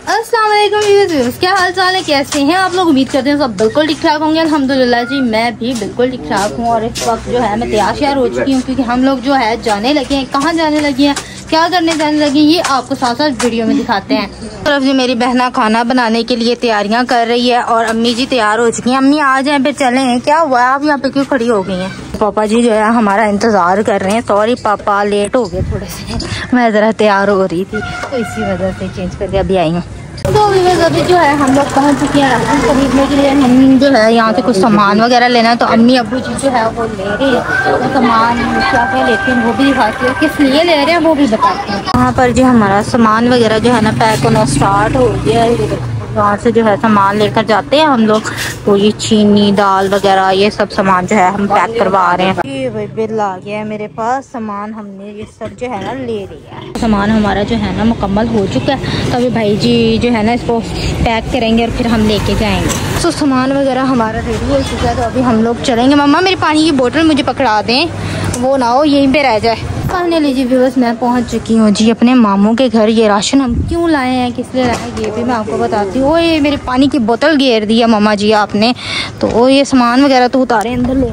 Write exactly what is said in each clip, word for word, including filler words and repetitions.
अस्सलाम वालेकुम व्यूअर्स, क्या हाल चाल है, कैसे हैं आप लोग। उम्मीद करते हैं सब बिल्कुल ठीक ठाक होंगे। अल्हम्दुलिल्लाह जी, मैं भी बिल्कुल ठीक ठाक हूँ। और इस वक्त जो है मैं तैयार श्यार हो चुकी हूँ, क्योंकि हम लोग जो है जाने लगे हैं। कहाँ जाने लगे हैं, क्या करने जाने लगे, ये आपको साथ साथ वीडियो में दिखाते हैं। तरफ जी मेरी बहना खाना बनाने के लिए तैयारियां कर रही है और अम्मी जी तैयार हो चुकी हैं। अम्मी आ जाए फिर चले हैं। क्या हुआ, आप यहाँ पे क्यों खड़ी हो गई हैं। पापा जी जो है हमारा इंतजार कर रहे हैं। सॉरी पापा, लेट हो गए थोड़े से, मैं जरा तैयार हो रही थी तो इसी वजह से चेंज करके अभी आई हूँ। तो अभी जो है हम लोग पहुँच चुके हैं राशन खरीदने के लिए। हम जो है यहाँ से कुछ सामान वगैरह लेना है, तो अम्मी अब्बू जी जो है वो ले रहे हैं। तो सामान क्या क्या लेते हैं वो भी दिखाती है, किस लिए ले रहे हैं वो भी बताते हैं। यहाँ पर जो हमारा सामान वगैरह जो है ना पैक होना स्टार्ट हो गया है। वहाँ से जो है सामान लेकर जाते हैं हम लोग। तो ये चीनी दाल वगैरह ये सब सामान जो है हम पैक करवा रहे हैं। ये भाई बिल आ गया है मेरे पास। सामान हमने ये सब जो है ना ले लिया है। सामान हमारा जो है ना मुकम्मल हो चुका है। तो अभी भाई जी जो है ना इसको पैक करेंगे और फिर हम लेके जाएंगे। तो सामान वगैरह हमारा रेडी हो चुका है। तो अभी हम लोग चलेंगे। मम्मा मेरी पानी की बोतल मुझे पकड़ा दें, वो ना हो यहीं पे रह जाए। खाने लीजिए व्यूअर्स, मैं पहुंच चुकी हूँ जी अपने मामू के घर। ये राशन हम क्यों लाए हैं, किस लिए लाए हैं, ये भी मैं आपको बताती हूँ। ये मेरी पानी की बोतल गिर दी है मामा जी आपने, तो वो ये सामान वगैरह तो उतारे अंदर ले।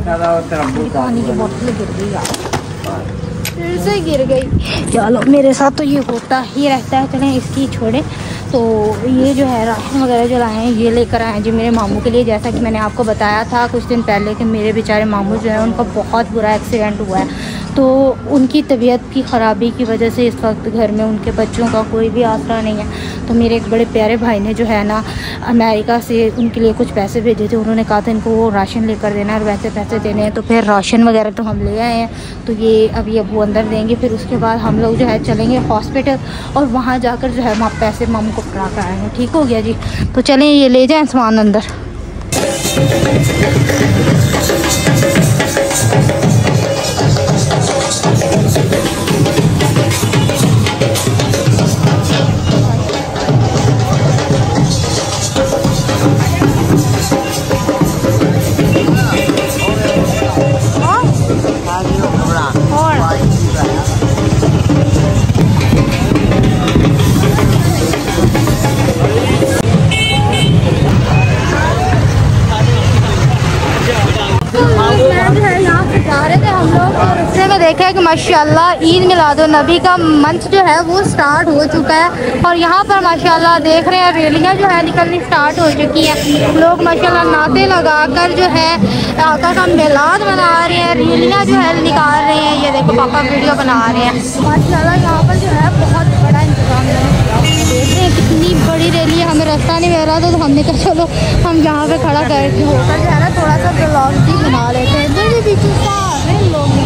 पानी की बोतल गिर गई यार, फिर से गिर गई। चलो मेरे साथ तो ये होता ही रहता है, चलें इसकी छोड़े। तो ये जो है राशन वगैरह जो लाए हैं ये लेकर आए हैं जी मेरे मामू के लिए। जैसा कि मैंने आपको बताया था कुछ दिन पहले कि मेरे बेचारे मामू जो है उनका बहुत बुरा एक्सीडेंट हुआ है। तो उनकी तबीयत की ख़राबी की वजह से इस वक्त घर में उनके बच्चों का कोई भी आसरा नहीं है। तो मेरे एक बड़े प्यारे भाई ने जो है ना अमेरिका से उनके लिए कुछ पैसे भेजे थे। उन्होंने कहा था इनको वो राशन लेकर देना और वैसे पैसे देने हैं। तो फिर राशन वगैरह तो हम ले आए हैं। तो ये अभी अबू अंदर देंगे, फिर उसके बाद हम लोग जो है चलेंगे हॉस्पिटल और वहाँ जाकर जो है वहाँ पैसे मामू को पकड़ा कर आएँगे। ठीक हो गया जी। तो चलें ये ले जाएँ सामान अंदर। देखा है कि माशाल्लाह ईद मिलादुन नबी का मंथ जो है वो स्टार्ट हो चुका है। और यहाँ पर माशाल्लाह देख रहे हैं रैलियाँ जो है निकलनी स्टार्ट हो चुकी हैं। लोग माशाल्लाह नाते लगाकर जो है आका का मिलाद मना रहे हैं, रैलियाँ जो है निकाल रहे हैं। ये देखो पापा वीडियो बना रहे हैं। माशाल्लाह यहाँ पर जो है बहुत बड़ा इंतजाम है। देख रहे हैं कितनी बड़ी रैली है। हमें रास्ता नहीं मिल रहा था तो हमने कहा चलो हम यहाँ पे खड़ा करके होकर जो है ना थोड़ा सा ब्लॉग भी बना लेते हैं। इधर भी पीछे सारे लोग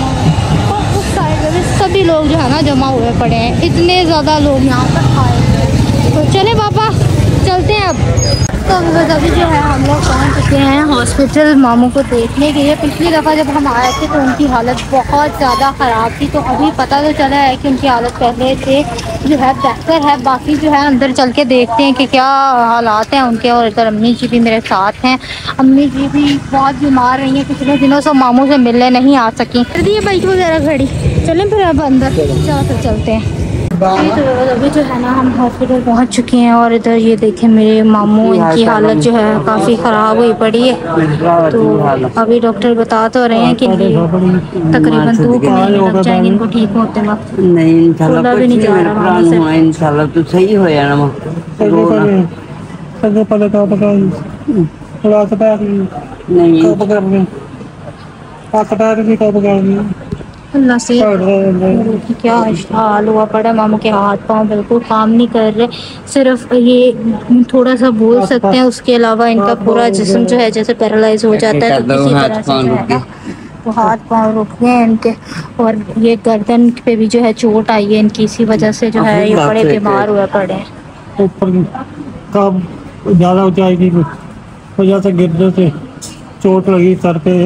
सभी लोग जो है ना जमा हुए पड़े हैं। इतने ज़्यादा लोग यहाँ पर आए हैं। तो चले पापा चलते हैं अब। तो अभी जो है हम लोग पहुँच चुके हैं हॉस्पिटल मामू को देखने के लिए। पिछली दफ़ा जब हम आए थे तो उनकी हालत बहुत ज़्यादा ख़राब थी। तो अभी पता तो चला है कि उनकी हालत पहले से जो है बेहतर है। बाकी जो है अंदर चल के देखते हैं कि क्या हालात हैं उनके। और इधर अम्मी जी भी मेरे साथ हैं। अम्मी जी भी बहुत बीमार रही हैं पिछले दिनों से, मामू से मिलने नहीं आ सकी। कर दी बाइक वगैरह खड़ी, चलें फिर अब अंदर चलो फिर चलते हैं। तो अभी जो है ना हम हॉस्पिटल पहुंच चुके हैं। और इधर ये देखें मेरे मामू, इनकी हालत जो है काफ़ी ख़राब हुई पड़ी है। तो अभी डॉक्टर बता तो रहे हैं कि तकरीबन दो महीने लग जाएंगे इनको ठीक होते वक्त। नहीं इंशाल्लाह भी नहीं जा रहा, इंशाल्लाह तो सही हो जाना। नहीं अल्लाह से क्या हाल हुआ पड़ा। मामू के हाथ पाँव बिल्कुल काम नहीं कर रहे, सिर्फ ये थोड़ा सा बोल सकते हैं। उसके अलावा इनका पूरा जिस्म जो है जैसे पैरालाइज हो जाता है। तो किसी तरह से जो है ना वो हाथ पाँव रुक गए हैं इनके। और ये गर्दन पे भी जो है चोट आई है इनकी, इसी वजह से जो है ये बड़े बीमार हुए पड़े हैं। ऊपर ज़्यादा ऊंचाई की वजह से गिरने से चोट लगी सर पे।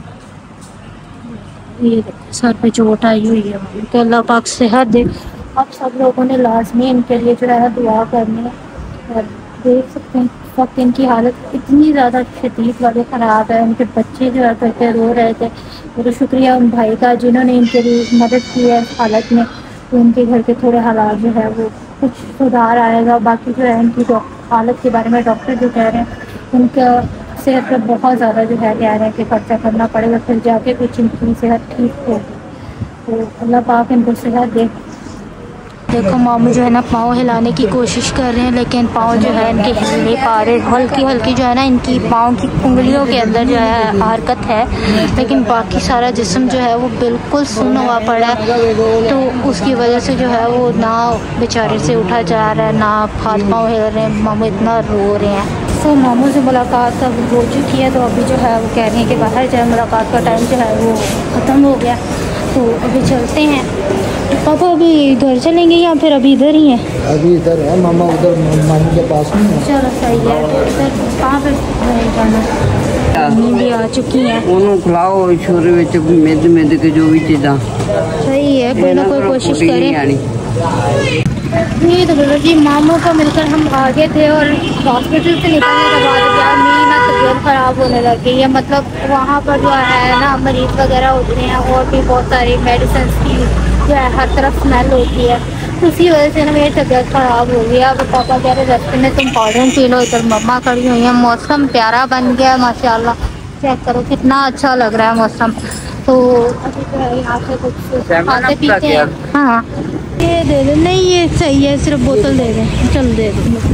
ये सर पे चोट आई हुई है। तो अल्लाह पाक सेहत दे। अब सब लोगों ने लाजमी इनके लिए जो है दुआ करनी है। और देख सकते हैं इस वक्त इनकी हालत इतनी ज़्यादा शदीद वाले ख़राब है। उनके बच्चे जो है करके रो रहे थे। तो शुक्रिया उन भाई का जिन्होंने इनके लिए मदद की है इस हालत में। तो उनके घर के थोड़े हालात जो है वो कुछ सुधार आएगा। बाकी जो है इनकी हालत के बारे में डॉक्टर जो कह रहे हैं, उनका सेहत पर बहुत ज़्यादा जो है कह रहे हैं कि खर्चा करना पड़ेगा, फिर जाके कुछ इनकी सेहत ठीक होगी। तो अल्लाह पाक इनको सेहत दे। देखो मामू जो है ना पाँव हिलाने की कोशिश कर रहे हैं, लेकिन पाँव जो है इनके हिल नहीं पा रहे। हल्की हल्की जो है ना इनकी पाँव की उंगलियों के अंदर जो है हरकत है, लेकिन बाकी सारा जिस्म जो है वो बिल्कुल सुन्न हुआ पड़ा है। तो उसकी वजह से जो है वो ना बेचारे से उठा जा रहा है, ना हाथ पाँव हिल रहे हैं। मामू इतना रो रहे हैं। तो मामू से मुलाकात अब हो चुकी है, तो अभी जो है वो कह रहे हैं कि बाहर जाए, मुलाकात का टाइम जो है वो ख़त्म हो गया, तो अभी चलते हैं। पापा अभी घर चलेंगे या फिर अभी इधर ही हैं? अभी इधर है, मामा उधर मामी के पास में है। चलो सही है। तो इधर कहाँ पे जाना? भी आ चुकी हैं। उन्होंने खिलाओ छोरे में मेद मेद के जो भी चीज़ा सही है, कोई ना कोई कोशिश करें। नहीं तो बोलो जी, मामू को मिलकर हम आगे थे और हॉस्पिटल से निकलने के बाद यार मेरी ना तबीयत ख़राब होने लगी है। मतलब वहाँ पर जो है ना मरीज वगैरह होते हैं और भी बहुत सारी मेडिसिन की जो है हर तरफ स्मेल होती है, तो उसी वजह से ना मेरी तबीयत ख़राब हो गई। अब पापा कह रहे रास्ते में तुम पाउडर पी लो, इधर मम्मा खड़ी हुई है। मौसम प्यारा बन गया माशाल्लाह, चेक करो कितना अच्छा लग रहा है मौसम। तो अभी जो है यहाँ से कुछ खाते पीते हैं। हाँ ये दे दे। नहीं ये सही है, सिर्फ बोतल दे दें। चल दे दो।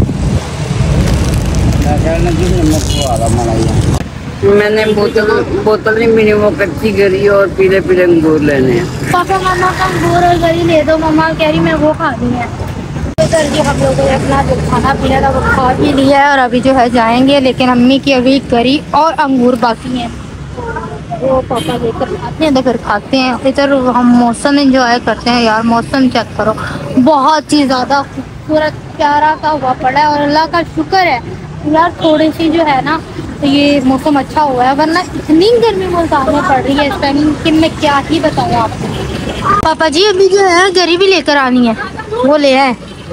मैंने बोतल बोतल नहीं मिली, वो कच्ची गरी और पीले पीले अंगूर लेने हैं। पापा मामा का अंगूर और गरी ले दो। मम्मा कह रही मैं वो खानी है। तो सर जी हम लोगों ने अपना जो खाना पीना था वो खा भी लिया है और अभी जो है जाएंगे, लेकिन अम्मी की अभी गरी और अंगूर बाकी हैं, वो पापा लेकर आते हैं तो फिर खाते हैं। इधर हम मौसम एंजॉय करते हैं। यार मौसम चेक करो, बहुत ही ज़्यादा खूबसूरत प्यारा सा हुआ पड़ा है और अल्लाह का शुक्र है यार थोड़ी सी जो है ना तो ये मौसम अच्छा हुआ है, वरना इतनी गर्मी मुल्तान में पड़ रही है इस टाइम कि मैं क्या ही बताऊँ आपको। पापा जी अभी जो है गरी भी लेकर आनी है, वो ले आए।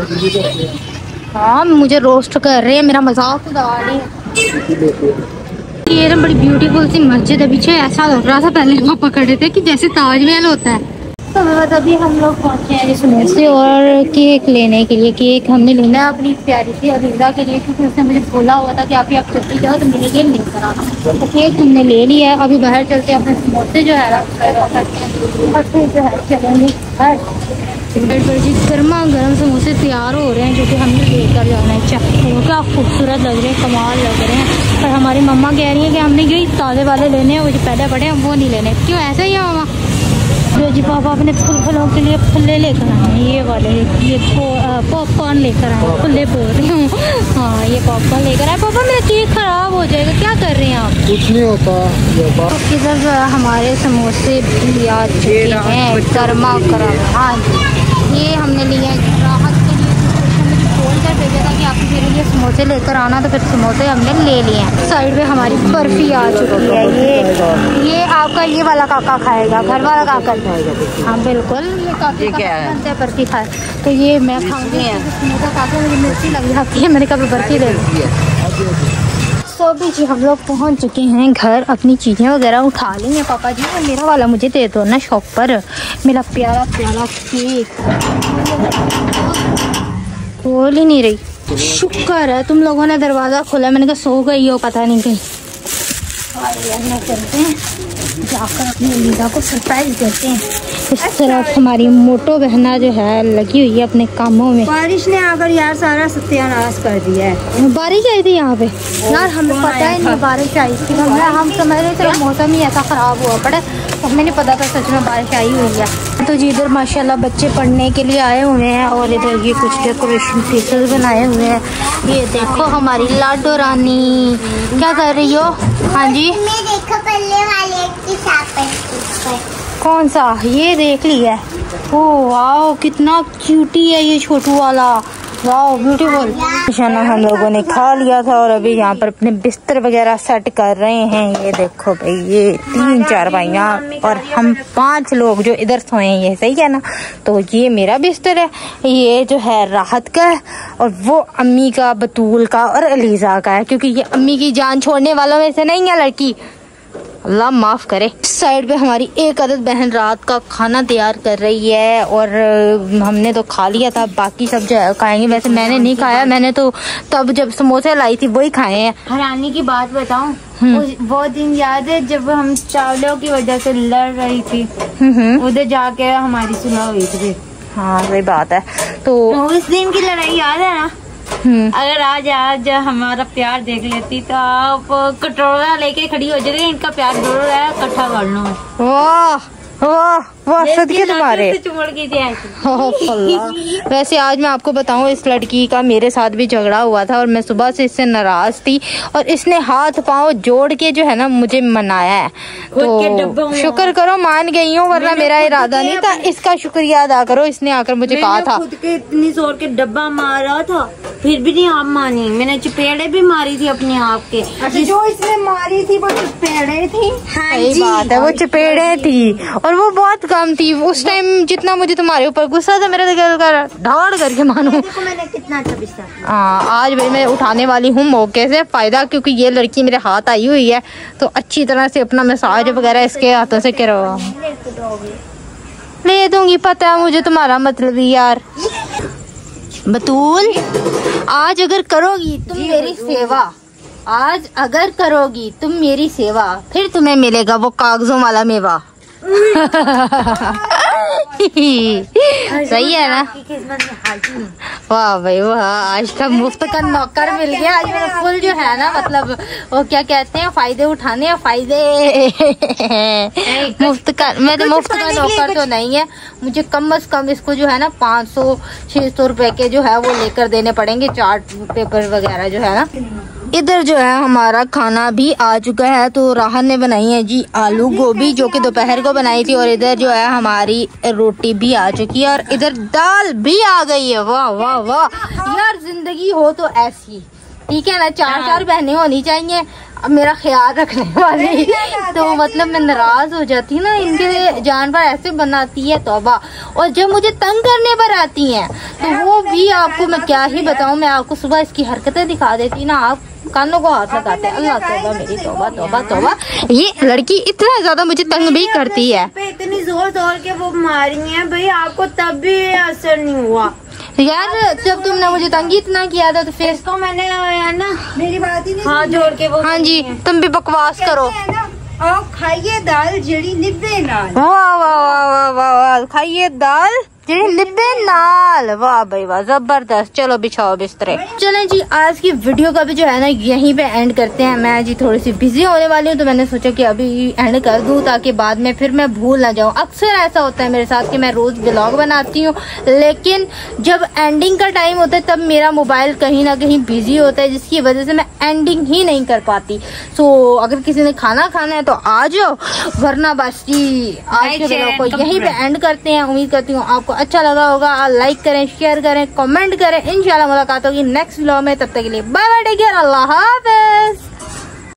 हाँ मुझे रोस्ट कर रहे हैं, मेरा मजाक उड़ा रही है। ये ना बड़ी ब्यूटीफुल सी मस्जिद है। पीछे ऐसा लग रहा था पहले पापा खड़े थे कि जैसे ताजमहल होता है। तो अभी हम लोग पहुँचे हैं इसमें से और केक लेने के लिए। केक हमने लेना है अपनी प्यारी सी अलीजा के लिए, क्योंकि उसने मुझे बोला हुआ था कि आप आप चलती जाओ तो मेरे लिए लेकर आना। तो केक हमने ले लिया है। अभी बाहर चलते अपने समोसे जो है और फिर जो है चलेंगे घर। जी गर्मा गर्म समोसे तैयार हो रहे हैं जो कि हमने लेकर जाना है। चेक क्या खूबसूरत लग रहे हैं, कमाल लग रहे हैं। और हमारी मम्मा कह रही है कि हमने यही ताज़े वाले लेने हैं, वो जो पहले बड़े हैं वो नहीं लेने। क्यों ऐसा ही है मामा? जो जी पापा अपने फुल फलों के लिए फुल्ले लेकर आए हैं, ये वाले ये पॉपकॉर्न लेकर आए। फुल्ले बोल रही हूँ, हाँ ये पॉपकॉर्न लेकर आए। पापा मेरा केक ख़राब हो जाएगा, क्या कर रहे हैं आप? कुछ नहीं होता। तो इधर जो है हमारे समोसे भी आ चुके हैं गर्मा गर्म। हाँ ये हमने लिया राहत के लिए, मुझे बोल कर भेजा था कि आप मेरे लिए समोसे लेकर आना, तो फिर समोसे हमने ले लिए हैं। साइड में हमारी बर्फ़ी आ चुकी है। ये ये आपका ये वाला काका खाएगा, घर वाला काका खाएगा। हाँ बिल्कुल, ये काफी बनते हैं बर्फ़ी खाए। तो ये मैं खाऊंगी, समोसा काका मुझे मिर्ची लग जाती है, मैंने कभी बर्फ़ी ले ली। तो भी जी हम लोग पहुंच चुके हैं घर, अपनी चीज़ें वगैरह उठा ली हैं। पापा जी और मेरा वाला मुझे दे दो ना शॉप पर, मेरा प्यारा प्यारा केक। खोल ही नहीं रही। शुक्र है तुम लोगों ने दरवाज़ा खोला, मैंने कहा सो गई हो पता नहीं कहीं। करते हैं जाकर अपनी अलीजा को सरप्राइज देते हैं। इस तरफ हमारी मोटो बहना जो है लगी हुई है अपने कामों में। बारिश ने आकर यार सारा सत्यानाश कर दिया है। बारिश आई थी यहाँ पे यार, हमें पता ही नहीं बारिश आई थी। हम हम समझ रहे थे मौसम ही ऐसा ख़राब हुआ पड़ा, हमें नहीं पता था सच में बारिश आई हुई है। तो जी इधर माशाल्लाह बच्चे पढ़ने के लिए आए हुए हैं और इधर ये कुछ डेकोरेशन पीसेस बनाए हुए हैं। ये देखो हमारी लाडो रानी क्या कर रही हो? हाँ जी देखो पल्ले वाले की कौन सा? ये देख लिया। ओह वाओ कितना क्यूटी है ये छोटू वाला, वाओ ब्यूटीफुल। निशाना हम लोगों ने खा लिया था और अभी यहाँ पर अपने बिस्तर वगैरह सेट कर रहे हैं। ये देखो भाई ये तीन चार भाइयाँ और हम पांच लोग जो इधर सोए हैं, ये सही है ना? तो ये मेरा बिस्तर है, ये जो है राहत का है और वो अम्मी का, बतूल का और अलीजा का है, क्योंकि ये अम्मी की जान छोड़ने वालों में से नहीं है लड़की। अल्लाह माफ करे। इस साइड पे हमारी एक अदद बहन रात का खाना तैयार कर रही है और हमने तो खा लिया था, बाकी सब जो है खाएंगे। वैसे मैंने नहीं खाया, मैंने तो तब जब समोसे लाई थी वही खाए हैं। हैरानी की बात बताऊं, वो दिन याद है जब हम चावलों की वजह से लड़ रही थी, उधर जाके हमारी सुलह हुई थी। हाँ वही बात है। तो उस दिन की लड़ाई याद है ना? अगर आज आज हमारा प्यार देख लेती तो आप कटोरा लेके खड़ी हो जाती, इनका प्यार जरूर है, इकट्ठा कर लो। वाह वाह वाह सदके तुम्हारे। चुमड़ गई थी अल्लाह। वैसे आज मैं आपको बताऊं, इस लड़की का मेरे साथ भी झगड़ा हुआ था और मैं सुबह से इससे नाराज थी और इसने हाथ पांव जोड़ के जो है ना मुझे मनाया है। तो शुक्र करो मान गई हूँ, वरना मेरा इरादा नहीं था। इसका शुक्रिया अदा करो, इसने आकर मुझे कहा था। खुद के इतनी जोर के डब्बा मारा था फिर भी नहीं आप मानी। मैंने चपेड़े भी मारी थी अपने आप के। अच्छा, जो इसने मारी थी वो चपेड़े थी। सही बात है, वो चपेड़े थी और वो बहुत कम थी। उस टाइम जितना मुझे तुम्हारे ऊपर गुस्सा था, मेरे दिल का ढाड़ करके मानो। मैंने कितना अच्छा बिस्तर। हाँ आज भाई मैं उठाने वाली हूँ मौके से फायदा, क्योंकि ये लड़की मेरे हाथ आई हुई है तो अच्छी तरह से अपना मसाज वगैरह इसके हाथों से करवा ले दूंगी। पता है मुझे तुम्हारा मतलब यार। बतूल आज अगर करोगी तुम मेरी सेवा, आज अगर करोगी तुम मेरी सेवा, फिर तुम्हें मिलेगा वो कागजों वाला मेवा। सही है ना? वाह भाई वाह, आज का मुफ्त का नौकर मिल गया। आज मेरा फुल जो है ना, मतलब वो क्या कहते हैं, फायदे उठाने हैं फायदे। मुफ्त का, मैं तो मुफ्त का नौकर तो नहीं है। मुझे कम अज कम इसको जो है ना पाँच सौ छह सौ रुपए के जो है वो लेकर देने पड़ेंगे, चार्ट पेपर वगैरह जो है ना। इधर जो है हमारा खाना भी आ चुका है। तो राहत ने बनाई है जी आलू गोभी, जो कि दोपहर को बनाई थी, और इधर जो है हमारी रोटी भी आ चुकी है और इधर दाल भी आ गई है। वाह वाह वाह यार, जिंदगी हो तो ऐसी, ठीक है ना? चार चार बहनें होनी चाहिए अब मेरा ख्याल रखने वाली। तो मतलब मैं नाराज हो जाती ना, इनके जान पर ऐसे बनाती है तौबा। और जब मुझे तंग करने पर आती हैं तो वो भी आपको मैं क्या ही बताऊं। मैं आपको सुबह इसकी हरकतें दिखा देती ना, आप कानों को हाथ लगाते। अल्लाह तौबा मेरी तौबा तौबा तौबा। ये लड़की इतना ज्यादा मुझे तंग भी करती है। इतनी जोर जोर के वो मारी है भाई, आपको तब भी असर नहीं हुआ यार। जब तुमने मुझे तंग इतना किया था तो फिर इसको मैंने ना मेरी बात ही नहीं हाथ जोड़ के वो। हाँ जी, तुम भी बकवास करो। आप खाइए दाल जड़ी निब्बे नाल। वाह वाह वाह वाह वाह वाह, खाइए दाल जड़ी निब्बे नाल। वाह भाई वाह, जबरदस्त। चलो बिछाओ बिस्तरे। चलें जी, आज की वीडियो का भी जो है ना यहीं पे एंड करते हैं। मैं जी थोड़ी सी बिजी होने वाली हूँ तो मैंने सोचा कि अभी एंड कर दूँ ताकि बाद में फिर मैं भूल ना जाऊँ। अक्सर ऐसा होता है मेरे साथ कि मैं रोज ब्लॉग बनाती हूँ, लेकिन जब एंडिंग का टाइम होता है तब मेरा मोबाइल कहीं ना कहीं बिजी होता है, जिसकी वजह से मैं एंडिंग ही नहीं कर पाती। सो अगर किसी ने खाना खाना है तो आ जाओ, वरना बस जी आज के वीडियो को यहीं पे एंड करते हैं। उम्मीद करती हूँ आपको अच्छा लगा होगा। लाइक करें, शेयर करें, कमेंट करें। इंशाल्लाह मुलाकात होगी नेक्स्ट व्लॉग में। तब तक के लिए बाय बाय, टेक केयर, अल्लाह हाफिज।